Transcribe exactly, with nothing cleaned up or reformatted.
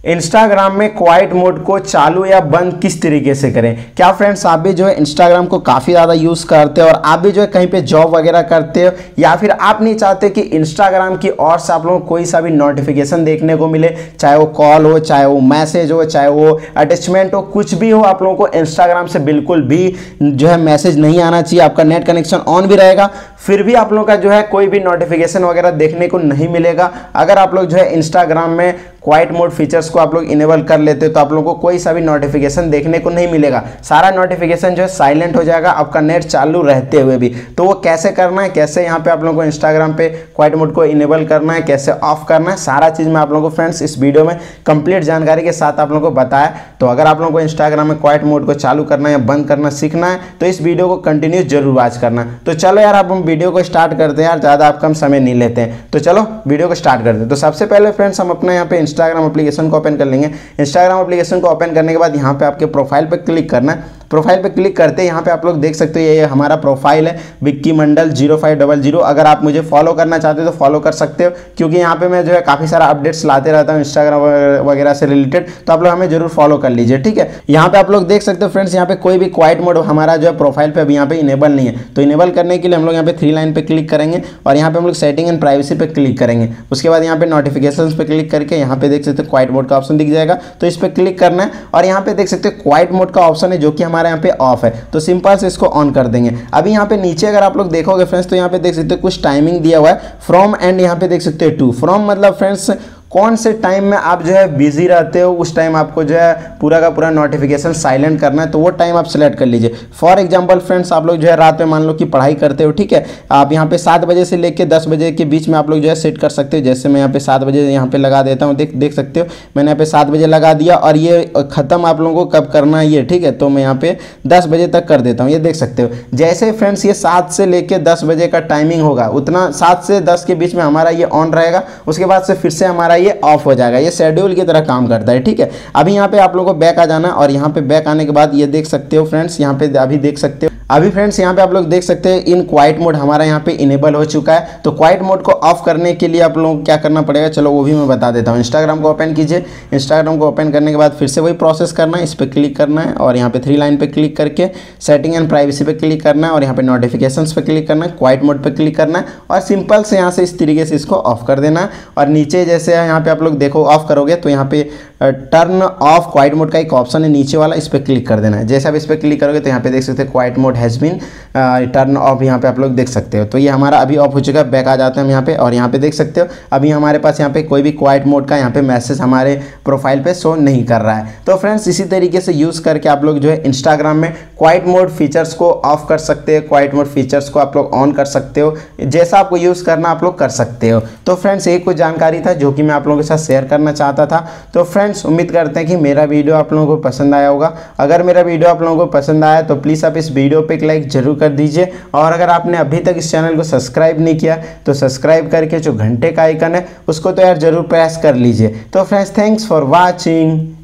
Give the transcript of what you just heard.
Instagram में quiet mode को चालू या बंद किस तरीके से करें। क्या फ्रेंड्स आप भी जो है इंस्टाग्राम को काफ़ी ज़्यादा यूज़ करते हो और आप भी जो है कहीं पे जॉब वगैरह करते हो या फिर आप नहीं चाहते कि इंस्टाग्राम की ओर से आप लोगों को कोई सा भी नोटिफिकेशन देखने को मिले, चाहे वो कॉल हो, चाहे वो मैसेज हो, चाहे वो अटैचमेंट हो, कुछ भी हो, आप लोगों को इंस्टाग्राम से बिल्कुल भी जो है मैसेज नहीं आना चाहिए। आपका नेट कनेक्शन ऑन भी रहेगा फिर भी आप लोगों का जो है कोई भी नोटिफिकेशन वगैरह देखने को नहीं मिलेगा। अगर आप लोग जो है इंस्टाग्राम में क्वाइट मोड फीचर्स को आप लोग इनेबल कर लेते हो तो आप लोगों को कोई सा भी नोटिफिकेशन देखने को नहीं मिलेगा, सारा नोटिफिकेशन जो है साइलेंट हो जाएगा आपका नेट चालू रहते हुए भी। तो वो कैसे करना है, कैसे यहाँ पे आप लोगों को इंस्टाग्राम पे क्वाइट मोड को इनेबल करना है, कैसे ऑफ करना है, सारा चीज़ मैं आप लोगों को फ्रेंड्स इस वीडियो में कंप्लीट जानकारी के साथ आप लोगों को बताया। तो अगर आप लोगों को इंस्टाग्राम में क्वाइट मोड को चालू करना है या बंद करना सीखना है तो इस वीडियो को कंटिन्यू जरूर वॉच करना। तो चलो यार अब हम वीडियो को स्टार्ट करते हैं यार, ज़्यादा आप कम समय नहीं लेते हैं, तो चलो वीडियो को स्टार्ट करते हैं। तो सबसे पहले फ्रेंड्स हम अपने यहाँ पे इंस्टाग्राम एप्लीकेशन को ओपन कर लेंगे। इंस्टाग्राम एप्लीकेशन को ओपन करने के बाद यहाँ पे आपके प्रोफाइल पे क्लिक करना है। प्रोफाइल पे क्लिक करते हैं यहाँ पे आप लोग देख सकते हो ये हमारा प्रोफाइल है Vicky Mandal zero five double zero. अगर आप मुझे फॉलो करना चाहते हो तो फॉलो कर सकते हो क्योंकि यहाँ पे मैं जो है काफ़ी सारा अपडेट्स लाते रहता हूँ इंस्टाग्राम वगैरह से रिलेटेड, तो आप लोग हमें जरूर फॉलो कर लीजिए, ठीक है। यहाँ पे आप लोग देख सकते हो फ्रेंड्स यहाँ पे कोई भी क्वाइट मोड हमारा जो है प्रोफाइल पे अभी यहाँ पे इनेबल नहीं है। तो इनेबल करने के लिए हम लोग यहाँ पे थ्री लाइन पे क्लिक करेंगे और यहाँ पे हम लोग सेटिंग एंड प्राइवेसी पे क्लिक करेंगे। उसके बाद यहाँ पे नोटिफिकेशन पे क्लिक करके यहाँ पे देख सकते हो क्वाइट मोड का ऑप्शन दिख जाएगा, तो इस पर क्लिक करना है और यहाँ पे देख सकते हो क्वाइट मोड का ऑप्शन है जो कि हमारे यहाँ पे ऑफ है, तो सिंपल से इसको ऑन कर देंगे। अभी यहाँ पे नीचे अगर आप लोग देखोगे फ्रेंड्स तो यहाँ पे देख सकते हो कुछ टाइमिंग दिया हुआ है फ्रॉम एंड, यहाँ पे देख सकते हो टू। फ्रॉम मतलब फ्रेंड्स कौन से टाइम में आप जो है बिजी रहते हो उस टाइम आपको जो है पूरा का पूरा नोटिफिकेशन साइलेंट करना है, तो वो टाइम आप सेलेक्ट कर लीजिए। फॉर एग्जांपल फ्रेंड्स आप लोग जो है रात में मान लो कि पढ़ाई करते हो, ठीक है, आप यहाँ पे सात बजे से लेकर दस बजे के बीच में आप लोग जो है सेट कर सकते हो। जैसे मैं यहाँ पे सात बजे यहाँ पे लगा देता हूँ, देख देख सकते हो मैंने यहाँ पे सात बजे लगा दिया और ये खत्म आप लोगों को कब करना है ये, ठीक है, तो मैं यहाँ पे दस बजे तक कर देता हूँ। ये देख सकते हो जैसे फ्रेंड्स ये सात से लेकर दस बजे का टाइमिंग होगा उतना सात से दस के बीच में हमारा ये ऑन रहेगा, उसके बाद से फिर से हमारा ये ऑफ हो जाएगा। ये शेड्यूल की तरह काम करता है, ठीक है। अभी यहाँ पे आप लोगों को बैक आ जाना और यहाँ पे बैक आने के बाद ये देख सकते हो फ्रेंड्स यहाँ पे अभी देख सकते हो अभी फ्रेंड्स यहाँ पे आप लोग देख सकते हैं इन क्वाइट मोड हमारा यहाँ पे इनेबल हो चुका है। तो क्वाइट मोड को ऑफ करने के लिए आप लोगों को क्या करना पड़ेगा, चलो वो भी मैं बता देता हूँ। इंस्टाग्राम को ओपन कीजिए। इंस्टाग्राम को ओपन करने के बाद फिर से वही प्रोसेस करना है, इस पर क्लिक करना है और यहाँ पे थ्री लाइन पे क्लिक करके सेटिंग एंड प्राइवेसी पे क्लिक करना है और यहाँ पे नोटिफिकेशंस पे क्लिक करना है, क्वाइट मोड पे क्लिक करना है और सिंपल से यहाँ से इस तरीके से इसको ऑफ कर देना है। और नीचे जैसे यहाँ पे आप लोग देखो ऑफ करोगे तो यहाँ पे टर्न ऑफ क्वाइट मोड का एक ऑप्शन है नीचे वाला, इस पर क्लिक कर देना है। जैसे आप इस पर क्लिक करोगे तो यहाँ पे देख सकते हैं quiet mode has been turn off, यहाँ पे आप लोग देख सकते हो। तो ये हमारा अभी ऑफ हो चुका है। बैक आ जाते हैं हम यहाँ पे और यहाँ पे देख सकते हो अभी हमारे पास यहाँ पे कोई भी क्वाइट मोड का यहाँ पे मैसेज हमारे प्रोफाइल पे शो नहीं कर रहा है। तो फ्रेंड्स इसी तरीके से यूज़ करके आप लोग जो है इंस्टाग्राम में क्वाइट मोड फीचर्स को ऑफ कर सकते हो, क्वाइट मोड फीचर्स को आप लोग ऑन कर सकते हो, जैसा आपको यूज़ करना आप लोग कर सकते हो। तो फ्रेंड्स एक कुछ जानकारी था जो कि मैं आप लोगों के साथ शेयर करना चाहता था। तो फ्रेंड्स उम्मीद करते हैं कि मेरा वीडियो आप लोगों को पसंद आया होगा। अगर मेरा वीडियो आप लोगों को पसंद आया तो प्लीज़ आप इस वीडियो पे एक लाइक जरूर कर दीजिए और अगर आपने अभी तक इस चैनल को सब्सक्राइब नहीं किया तो सब्सक्राइब करके जो घंटे का आइकन है उसको तो यार जरूर प्रेस कर लीजिए। तो फ्रेंड्स थैंक्स फॉर वॉचिंग।